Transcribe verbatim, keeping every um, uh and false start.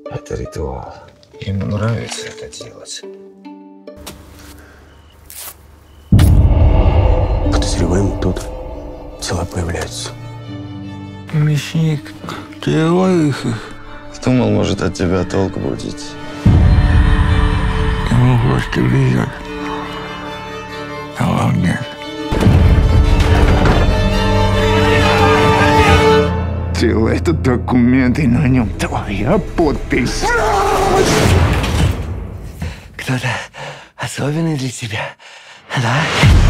Это ритуал. Ему нравится это делать. Подозреваемый тут. Тела появляются. Мясник, ты лысый. Думал, может от тебя толк будет. Ему просто везет. А вам нет. Тело — это документ, и на нем твоя подпись. Кто-то особенный для тебя, да?